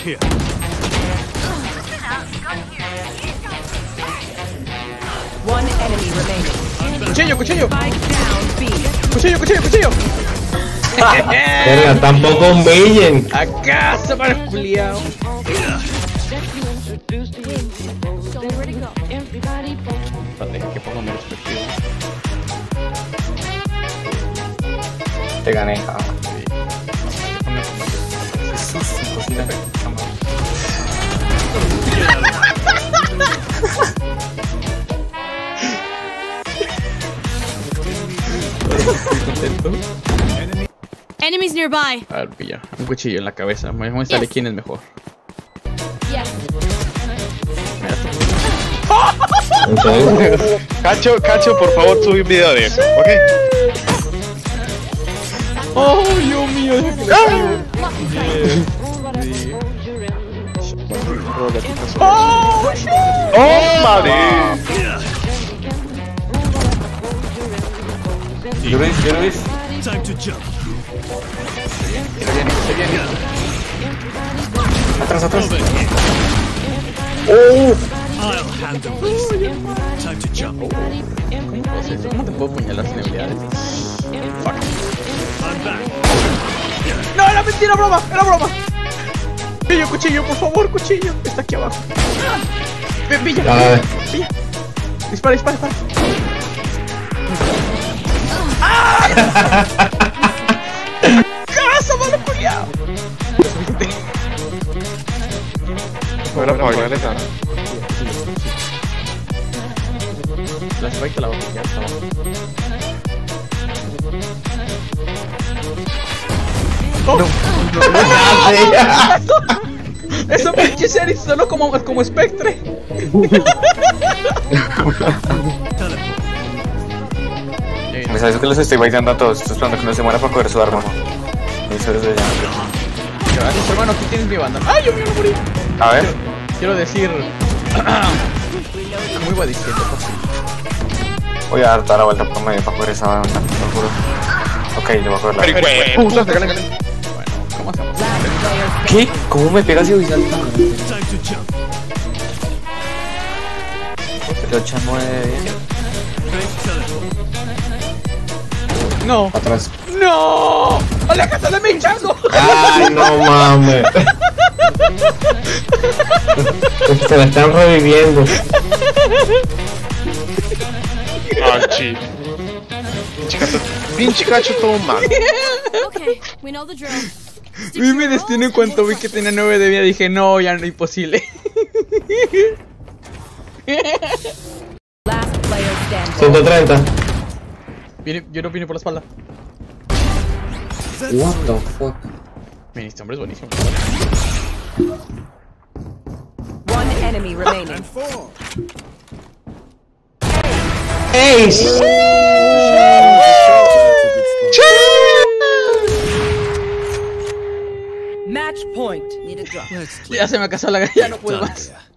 One enemy remaining. Cuchillo, cuchillo. Spike down B. Cuchillo, cuchillo, cuchillo. Verga, tampoco humillen. ¿Acaso para el culiao? Deja que ponga mi perspectiva. Te gané, ja. Enemies nearby. A ver, pilla. Un cuchillo en la cabeza. Vamos a saber quién es mejor. Cacho, por favor, sube un video de eso, ¿ok? ¡Oh, Dios mío! Deja que le ¡Oh, shit! ¡Oh, madre! Yoru. Atrás. ¿Cómo te puedo apuñalar sin habilidades? Fuck. ¡No, era mentira, broma! ¡Era broma! Cuchillo, cuchillo, por favor, cuchillo. Está aquí abajo. Pilla. Dispara. ¡Ah! ¡Casa, mano, culiao! Bueno, para bailarle tan. La spike la voy a pillar, está abajo. ¡Oh! No. Eso pinche series solo como espectre. Me sabes que los estoy bailando a todos. Estoy esperando que no se muera para coger su arma. Eso es de Gracias, hermano, aquí tienes mi banda. ¡Ay, yo me morí! A ver. Quiero decir... ¿Cómo iba diciendo? Voy a dar toda la vuelta por medio para coger esa banda, te lo juro. Ok, le voy a coger la... Bueno, ¿cómo hacemos? ¿Qué? ¿Cómo me pegas y voy saltando? 8, 9, 10. No. Atrás. ¡No! ¡Aléjate de mí, chango! ¡Ay, no mames! Se la están reviviendo. Archie. Pinche cacho todo mal. Okay, we know the drill. Vi mi destino en cuanto vi que tenía 9 de vida. Dije, no, ya no, imposible. Last player standing. 130. Yo no vine por la espalda. What the fuck? Mira, este hombre es buenísimo. One enemy remaining. ¡Ace! Match point. Need a drop. Ya se me casó la galla, no puedo más.